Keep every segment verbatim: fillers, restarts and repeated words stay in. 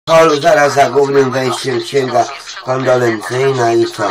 holu zaraz za głównym wejściem księga kondolencyjna i co?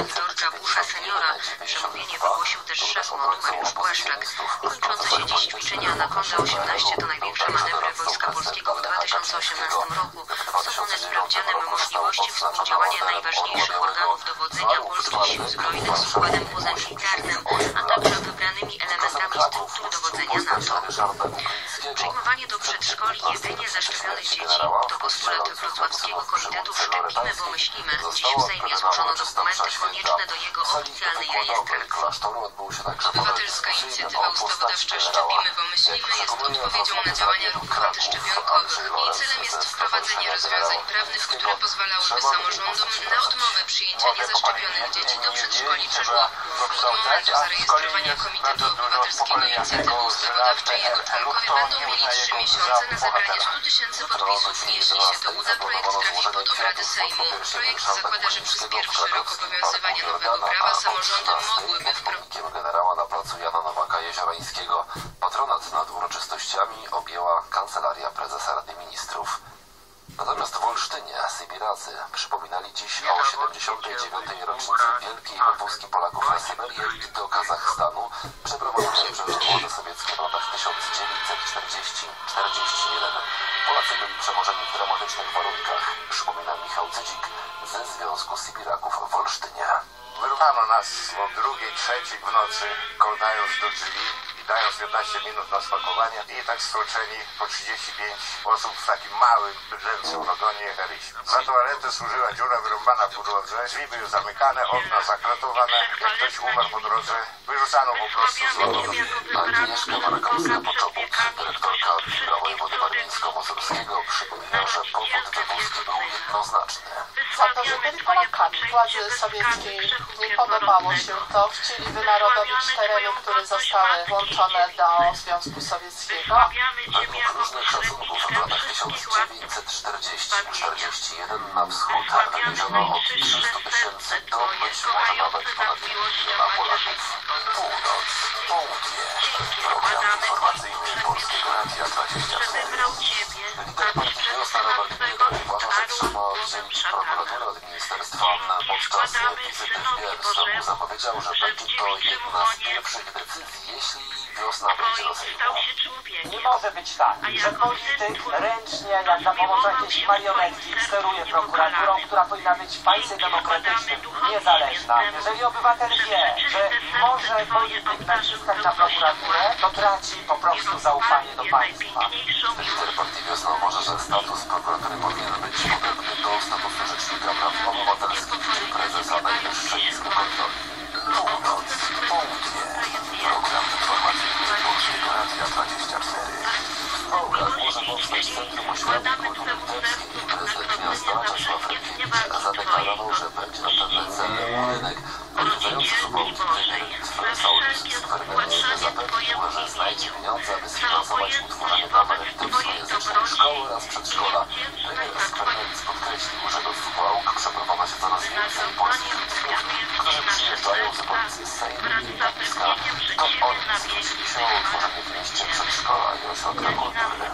Przemówienie wygłosił też szef M O N-u Mariusz Błaszczak. Kończące się dziś ćwiczenia Anakonda osiemnaście to największe manewry Wojska Polskiego w dwa tysiące osiemnastym roku. Są one sprawdzianem możliwości współdziałania najważniejszych organów dowodzenia polskich sił zbrojnych z układem pozamilitarnym, a także wybranymi elementami struktur dowodzenia NATO. Przyjmowanie do przedszkoli jedynie zaszczepionych dzieci to postulat Wrocławskiego Komitetu Szczepimy, bo myślimy. Dziś w Sejmie złożono dokumenty konieczne do jego oficjalnej rejestracji. Obywatelska inicjatywa ustawodawcza Szczepimy, bo myślimy jest odpowiedzią na działania ruchów antyszczepionkowych. Jej celem jest wprowadzenie rozwiązań prawnych, które pozwalałyby samorządom na odmowę przyjęcia niezaszczepionych dzieci do przedszkoli czy żłobków. Od momentu zarejestrowania Komitetu Obywatelskiego Inicjatywy Ustawodawczej jego członkowie będą mieli trzy miesiące na zebranie stu tysięcy podpisów. Jeśli się to uda, projekt trafi pod obrady Sejmu. Projekt zakłada, że przez pierwszy rok obowiązywania nowego prawa samorządy mogłyby wprowadzić generała na placu Jana Nowaka Jeziorańskiego. Patronat nad uroczystościami objęła Kancelaria Prezesa Rady Ministrów. Natomiast w Olsztynie Sybiracy przypominali dziś o siedemdziesiątej dziewiątej rocznicy wielkiej wywózki Polaków na Syberię i do Kazachstanu przeprowadzonej przez władze sowieckie w latach tysiąc dziewięćset czterdziesty do czterdziestego pierwszego. Polacy byli przewożeni w dramatycznych warunkach, przypomina Michał Cydzik ze Związku Sybiraków w Olsztynie. Wyrwano nas o drugiej, trzeciej w nocy, kołdając do drzwi i dając piętnaście minut na spakowanie i tak stłoczeni po trzydzieści pięć osób w takim małym, bydlęcym wagonie jechaliśmy. Za toaletę służyła dziura wyrąbana po drodze, drzwi były zamykane, okna zakratowane, jak ktoś umarł po drodze, wyrzucano po prostu z lotu. Agnieszka Markowska-Poczobut, dyrektorka Biura Wojewody Warmińsko-Mazurskiego, przypomina, że powód wywózki był jednoznaczny. Za to, że byli Polakami. Władzy sowieckiej nie podobało się to. Chcieli wynarodowić tereny, które zostały włączone do Związku Sowieckiego. Według różnych szacunków w latach tysiąc dziewięćset czterdziesty do czterdziestego pierwszego na wschód wywieziono od trzystu tysięcy do być może nawet ponad miliona Polaków. Północ, południe. Program informacyjny Polskiego Radia dwadzieścia cztery. Lider partii Wiosna Robert Biedroń uważa, że trzeba oddzielić prokuraturę od ministerstwa. Podczas wizyty w Białymstoku zapowiedział, że będzie to jedna z pierwszych decyzji, jeśli Wiosna będzie do Sejmu. Nie może być tak, że polityk ręcznie, jak na pomoc jakiejś marionetki, steruje prokuraturą, która powinna być w państwie demokratycznym niezależna. Jeżeli obywatel wie, że może polityk naciskać na prokuraturę, to traci po prostu zaufanie do państwa. Lider partii Wiosna uważa, że status prokuratury powinien być podobny do statusu Rzecznika Praw Obywatelskich czy prezesa Najwyższej Izby Kontroli. Północ, południe. Program informacyjny Polskiego Radia dwadzieścia cztery. W Pałkach może powstać Centrum Oświaty Kultury Litewskiej. Prezydent miasta Czesław Rykiewicz zadeklarował, że będzie na ten cel budynek. Odwiedzający Suwałki trener Litwy Saulis Skwernelis zapewnił, że znajdzie pieniądze, aby sfinansować utworzenie dla emerytów swojejęzycznej szkoły oraz przedszkola. Trener Skwernelis podkreślił, że do Suwałk przeprowadza się coraz więcej polskich Litwów, którzy przyjeżdżają z okolicy Sejmu i Gdańska. To oni zwrócili się o utworzenie w mieście przedszkola i ośrodka kultury.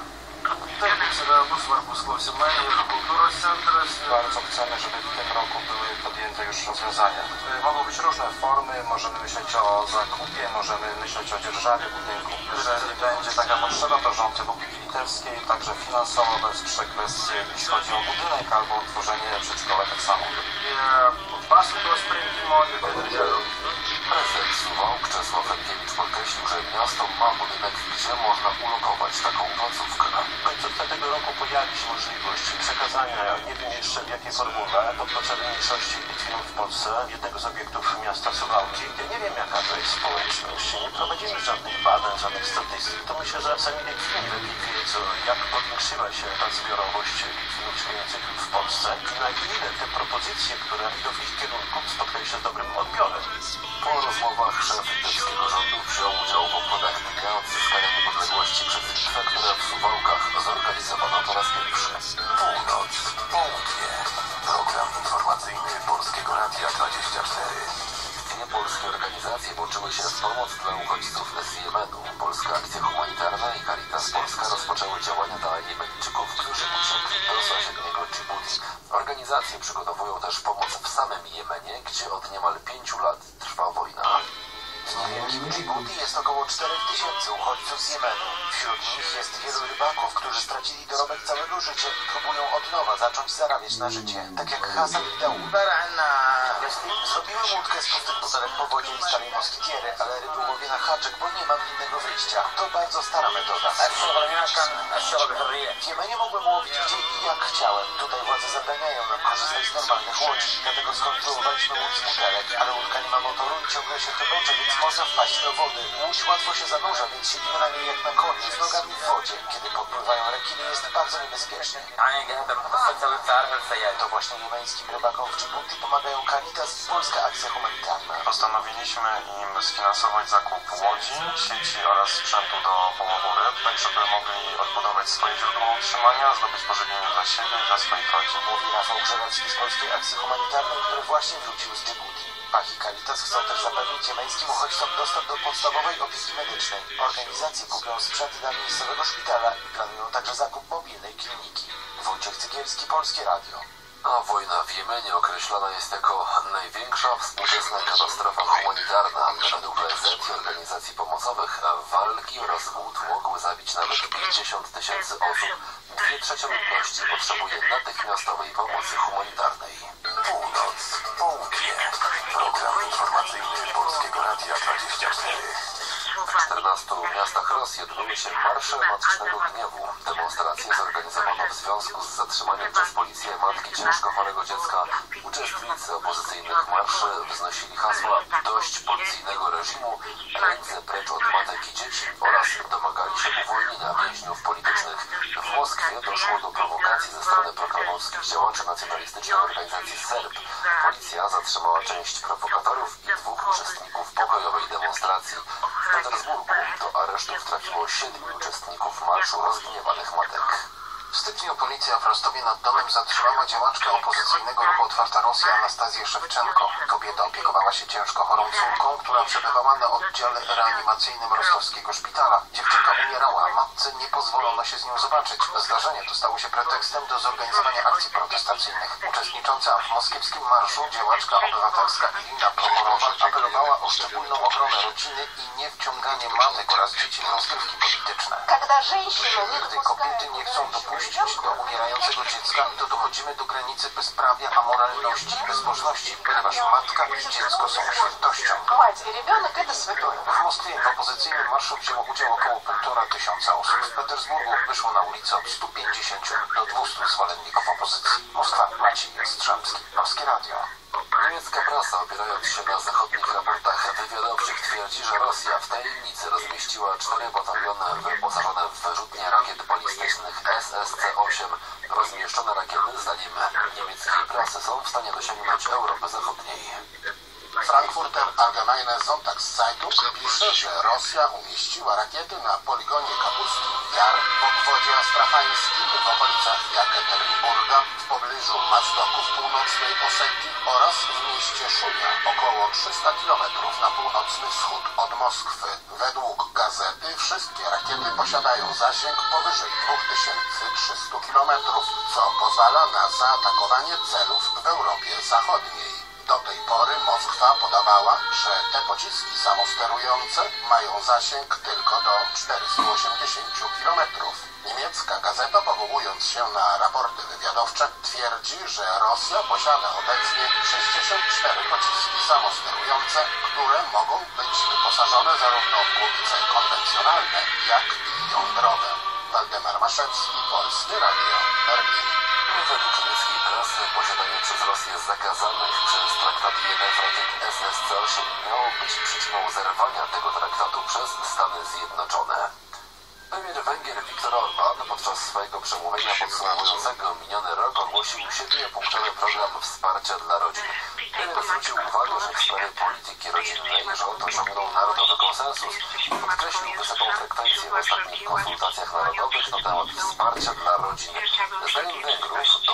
Bardzo chcemy, żeby w tym roku były podjęte już rozwiązania. Mogą być różne formy, możemy myśleć o zakupie, możemy myśleć o dzierżawie budynku. Jeżeli będzie taka potrzeba, to rząd Republiki Litewskiej także finansowo wesprze kwestie, jeśli chodzi o budynek albo utworzenie przedszkola tak samo. Prezydent Suwałk Czesław Rykiewicz podkreślił, że miasto ma budynek, gdzie można ulokować taką placówkę. W końcu tego roku pojawi się możliwość przekazania, nie wiem jeszcze w jakiej formule, podprocentowej mniejszości Litwinów w Polsce jednego z obiektów miasta Suwałki. Ja nie wiem, jaka to jest społeczność, nie prowadzimy żadnych badań, żadnych statystyk. To myślę, że sami Litwini lepiej wiedzą, jak powiększyła się ta zbiorowość Litwinów mieszkających w Polsce i na ile te propozycje, które idą w ich kierunku, spotkają się z dobrym odbiorem. Po rozmowach szef litewskiego rządu wziął udział w obchodach Dnia Odzyskania Niepodległości przez Litwę, które w Suwałkach zorganizowano po raz pierwszy. Północ, południe. Program informacyjny Polskiego Radia dwadzieścia cztery. Dwie polskie organizacje włączyły się w pomoc dla uchodźców z Jemenu. Polska Akcja Humanitarna i Caritas Polska rozpoczęły działania dla Jemeńczyków, którzy uciekli do sąsiedniego Dżibuti. organizacje przygotowują też pomoc w samym Jemenie, gdzie od niemal pięciu lat trwa wojna. W niewielkim Dżibuti jest około czterech tysięcy uchodźców z Jemenu. Wśród nich jest wielu rybaków, którzy stracili dorobek całego życia i próbują od nowa zacząć zarabiać na życie. Tak jak Hasan i Daoud. Zrobiłem łódkę z pustych butelek po wodzie i starej moskitiery, ale ryby łowię na haczyk, bo nie mam innego wyjścia. To bardzo stara metoda. W Jemenie mogłem łowić gdzie i jak chciałem. Tutaj władze zabraniają nam korzystać z normalnych łodzi, dlatego skonstruowaliśmy łódź z butelek, ale łódka nie ma motoru i ciągle się chybocze, więc można wpaść do wody. Łódź łatwo się zanurza, więc siedzimy na niej jak na koniu, z nogami w wodzie. Kiedy podpływają rekiny, jest bardzo niebezpiecznie. To właśnie jemeńskim rybakom w Dżibuti pomagają Caritas i Polska Akcja Humanitarna. Postanowiliśmy im sfinansować zakup łodzi, sieci oraz sprzętu do połowu ryb, tak żeby mogli odbudować swoje źródło utrzymania, zdobyć pożywienie dla siebie i dla swoich rodzin. Mówi Rafał Grzegorski z Polskiej Akcji Humanitarnej, który właśnie wrócił z Dżibuti. Pach i Caritas chcą też zapewnić jemeńskim uchodźcom dostęp do podstawowej opieki medycznej. Organizacje kupią sprzęt dla miejscowego szpitala i planują także zakup mobilnej kliniki. Wojciech Cygielski, Polskie Radio. A wojna w Jemenie określana jest jako największa współczesna katastrofa humanitarna. Według O N Z i organizacji pomocowych walki oraz głód mogły zabić nawet pięćdziesiąt tysięcy osób. Dwie trzecie ludności potrzebuje natychmiastowej pomocy humanitarnej. Północ, południe. Program informacyjny Polskiego Radia dwadzieścia cztery. W czternastu miastach Rosji odbyły się marsze matcznego gniewu. Demonstracje zorganizowano w związku z zatrzymaniem przez policję matki ciężko chorego dziecka. Uczestnicy opozycyjnych marszy wznosili hasła dość policyjnego reżimu, ręce precz od matek i dzieci oraz domagali się uwolnienia więźniów politycznych. W Moskwie doszło do prowokacji ze strony prokremlowskich działaczy nacjonalistycznej organizacji Serb. Policja zatrzymała część prowokatorów i dwóch uczestników pokojowej demonstracji. W Petersburgu do aresztów trafiło siedmiu uczestników marszu rozgniewanych matek. W styczniu policja w Rostowie nad Donem zatrzymała działaczkę opozycyjnego ruchu Otwarta Rosja Anastazję Szewczenko. Kobieta opiekowała się ciężko chorą córką, która przebywała na oddziale reanimacyjnym rostowskiego szpitala. Dziewczynka umierała, a matce nie pozwolono się z nią zobaczyć. Zdarzenie to stało się pretekstem do zorganizowania akcji protestacyjnych. Uczestnicząca w moskiewskim marszu działaczka obywatelska Irina Prokorowa apelowała o szczególną ochronę rodziny i niewciąganie matek oraz dzieci w rozgrywki polityczne. Gdy kobiety nie chcą dopuścić do umierającego dziecka, to dochodzimy do granicy bezprawia, amoralności i bezbożności, ponieważ matka i dziecko są świętością. W Moskwie w opozycyjnym marszu wzięło udział około półtora tysiąca osób. W Petersburgu wyszło na ulicę od stu pięćdziesięciu do dwustu zwolenników opozycji. Moskwa, Maciej Jastrzębski, Polskie Radio. Niemiecka prasa, opierając się na zachodnich raportach wywiadowczych, twierdzi, że Rosja w tajemnicy rozmieściła cztery bataliony wyposażone w wyrzutnie rakiet balistycznych S S C osiem. Rozmieszczone rakiety, zdaniem niemieckiej prasy, są w stanie dosięgnąć Europy Zachodniej. Frankfurter Allgemeine Sonntagszeitung pisze, że Rosja umieściła rakiety na poligonie Kapuskim Jar w obwodzie astrachańskim w okolicach Jekaterynburga, w pobliżu Mazdoku w północnej Osetii oraz w mieście Szuja, około trzysta kilometrów na północny wschód od Moskwy. Według gazety wszystkie rakiety posiadają zasięg powyżej dwa tysiące trzysta kilometrów, co pozwala na zaatakowanie celów w Europie Zachodniej. Do tej pory Moskwa podawała, że te pociski samosterujące mają zasięg tylko do czterystu osiemdziesięciu kilometrów. Niemiecka gazeta, powołując się na raporty wywiadowcze, twierdzi, że Rosja posiada obecnie sześćdziesiąt cztery pociski samosterujące, które mogą być wyposażone zarówno w głowice konwencjonalne, jak i jądrowe. Waldemar Maszewski, Polskie Radio, Berlin. Według niemieckiej prasy posiadanie przez Rosję zakazanych przez traktat Jenew rakiet S S C osiem miało być przyczyną zerwania tego traktatu przez Stany Zjednoczone. Premier Węgier Viktor Orbán podczas swojego przemówienia podsumowującego miniony rok ogłosił siedmiopunktowy program wsparcia dla rodzin. Premier zwrócił uwagę, że w sprawie polityki rodzinnej rząd osiągnął narodowy konsensus. Podkreślił wysoką frekwencję w ostatnich konsultacjach narodowych na temat wsparcia dla rodzin. Zdaniem Węgrów, dodał,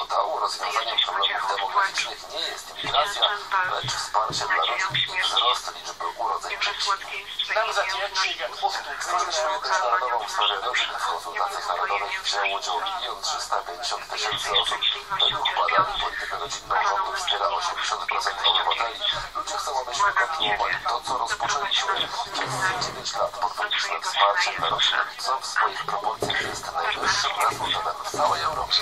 rozwiązaniem problemów demograficznych nie jest imigracja, lecz wsparcie dla rodzin i wzrost liczby urodzeń dzieci. Stworzyliśmy międzynarodową w sprawie rodzin. W konsultacjach narodowych wzięło udział milion trzysta pięćdziesiąt tysięcy osób. Według badań politykę rodzinną rządu wspiera osiemdziesiąt procent obywateli. Ludzie chcą, abyśmy kontynuowali to, co rozpoczęliśmy. Przez dziewięć lat podwójne wsparcie dla rodzin, co w swoich proporcjach jest najwyższym rezultatem w całej Europie.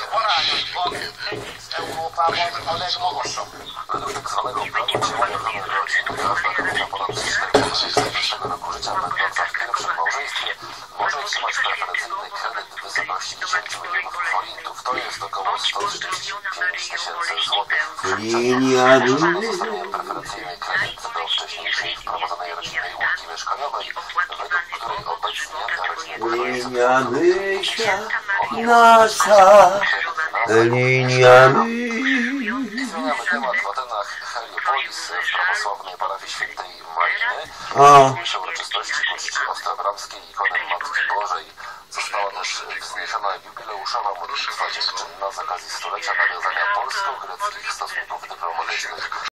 Według tak zwanego planu działania ochrony rodzin, każda kobieta ponad czterdzieści roku życia będąca w pierwszym małżeństwie może otrzymać preferencyjny kredyt w wysokości dziesięć milionów forintów. To jest około sto trzydzieści pięć tysięcy złotych. Linia Dostanie preferencyjny kredyt do wcześniejszej wprowadzonej rodzinnej łąki mieszkaniowej, według której obecnie rodziny Linia myśla nasza, linia Zmieniamy temat w Atenach Heliopolis w prawosławnej parafii świętej Mariny. O. Dzisiejsze uroczystości ku czci Ostrabramskiej ikony Matki Bożej. Została też wzniesiona jubileuszowa modlitwa dziękczynna z okazji stulecia nawiązania polsko-greckich stosunków dyplomatycznych.